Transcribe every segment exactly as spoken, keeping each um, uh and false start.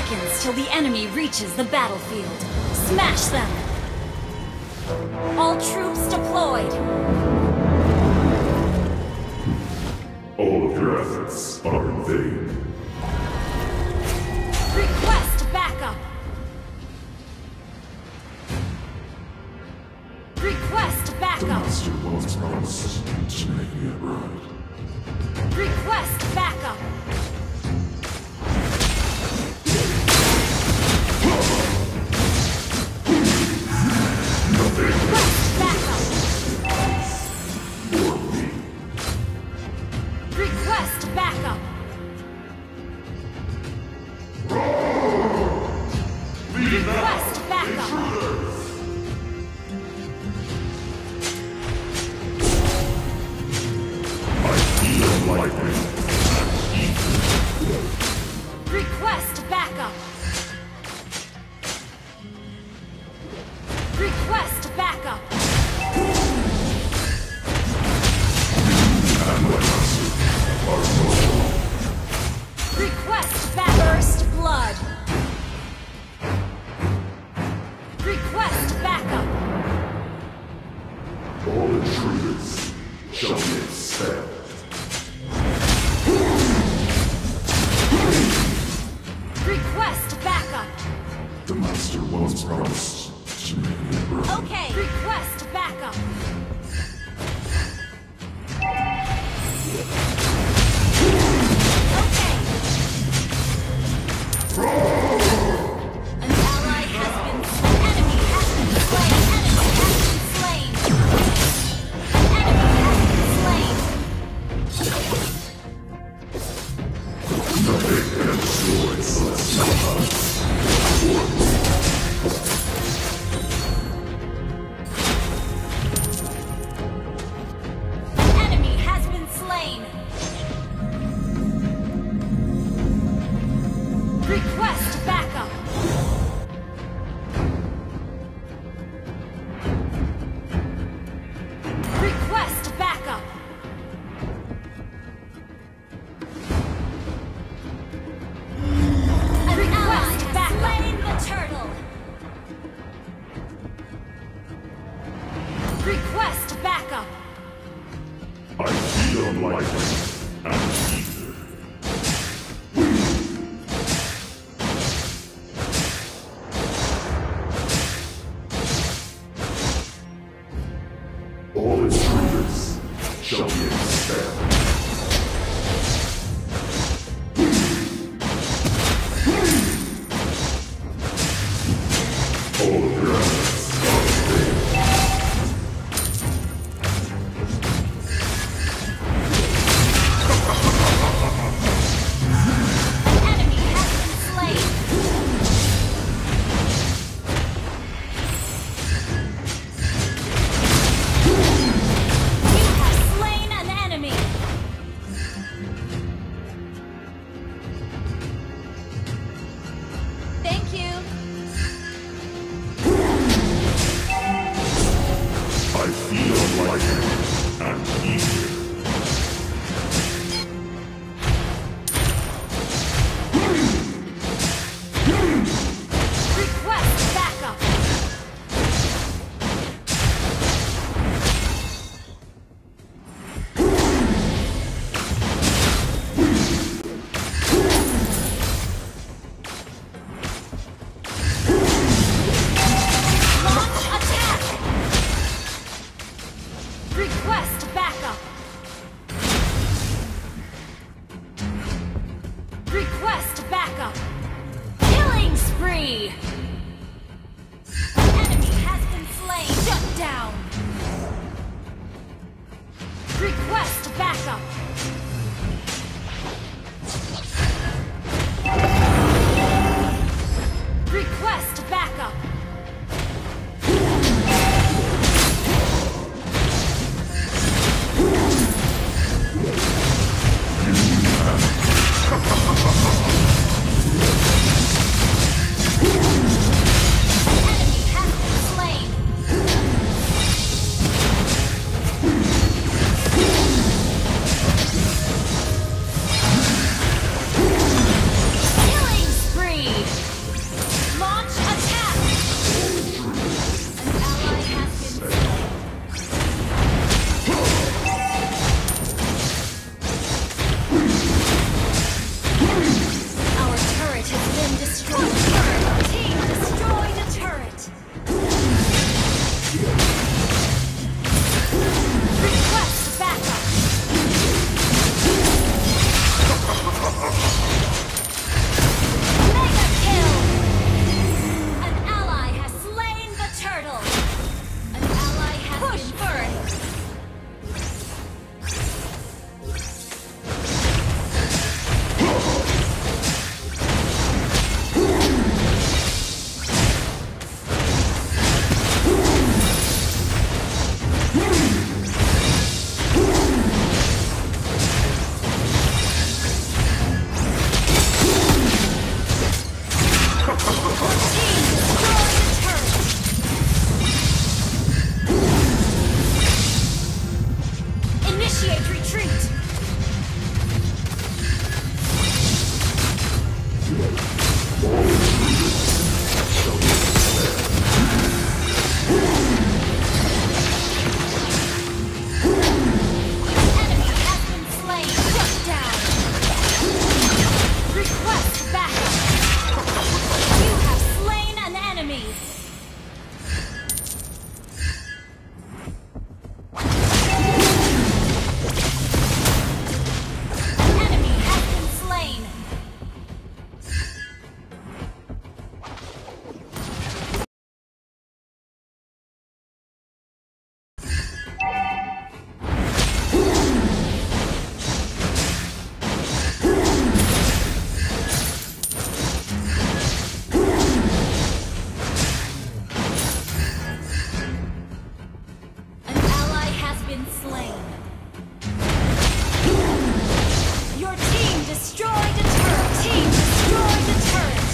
seconds till the enemy reaches the battlefield. Smash them! All troops deployed! All of your efforts are in vain. Request backup! Request The backup! Master once promised to make me a bride. Request backup! Request backup! For me. Request backup! Request backup! I feel lightning. Request backup! Request backup! And my master are mortal. Request back! First blood! Request backup! All intruders shall be expelled. Request backup! The Master once promised to make me a bride. Okay. Request backup! Okay. An ally has been slain. An enemy has been slain. An enemy has been slain. Nothing can destroy Celestial House. An enemy has been slain. Request backup! Request backup! An ally has slain the turtle! Request backup! I feel lightning and ether. All intruders shall be expelled. All of your efforts are in vain. An enemy has been slain. You have slain an enemy. Thank you. I feel lightning and ether. Request backup. Launch attack. Request backup. Request backup. Killing spree. An enemy has been slain. Shut down. Request backup. Request backup. Enemy has been slain. Our turret has been destroyed. Team destroyed a turret. Request backup. Mega kill. An ally has slain the turtle. An ally has Push been first. Initiate retreat! Enemy has been slain! Shut down! Request backup! You have slain an enemy! Enemy has been slain! An ally has been slain. Your team destroyed a turret! Team destroyed a turret!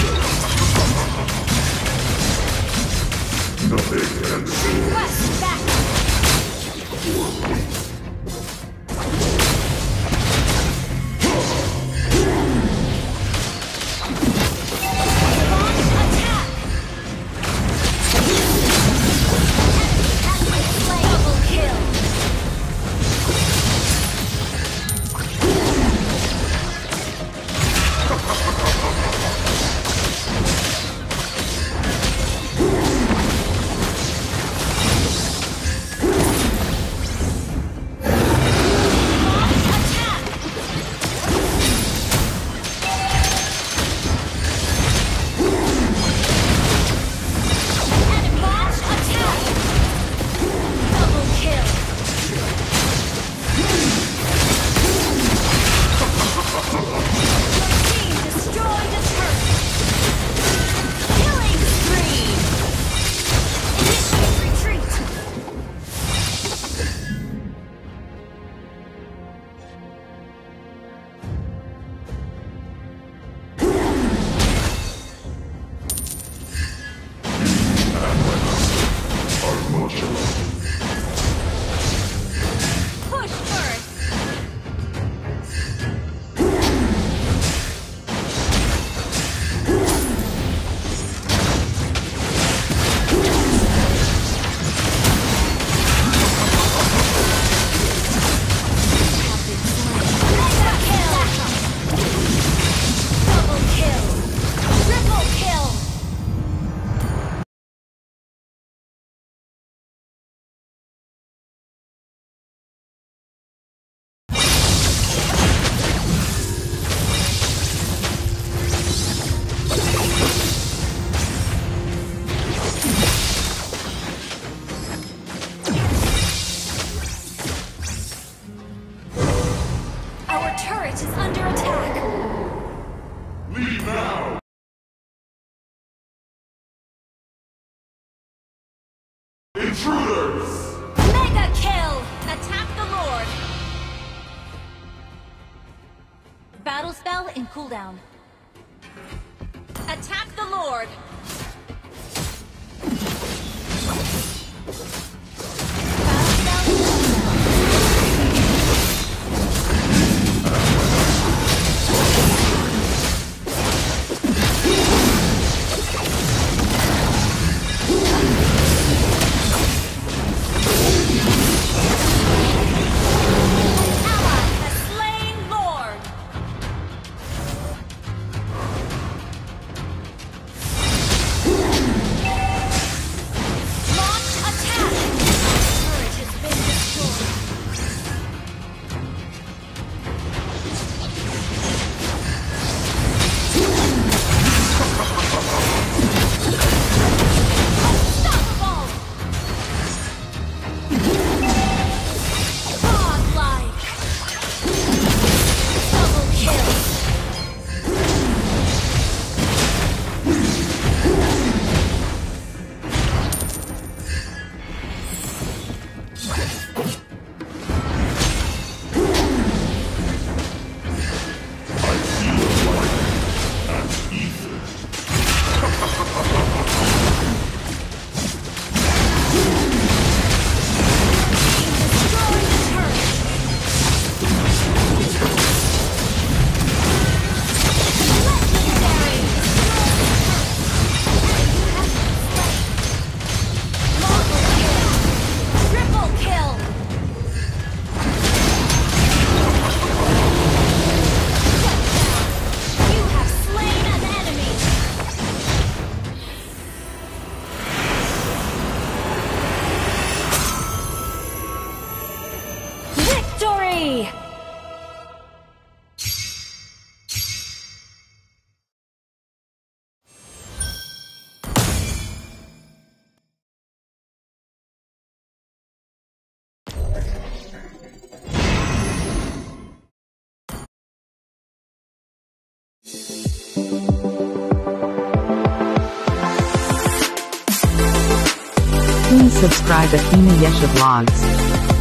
Nothing can save. Request backup! Launch attack! Enemy has been slain. Double kill! Launch attack! Enemy launch attack! Double kill! Your team destroyed a turret! Killing spree! Initiate retreat! Are much alone. Push first! Mega kill! Double kill! Triple kill! Our turret is under attack! Leave now! Intruders! Mega kill! Attack the Lord! Battle spell in cooldown. Attack the Lord! Ally has slain Lord! subscribe Athena Yesha Vlogs.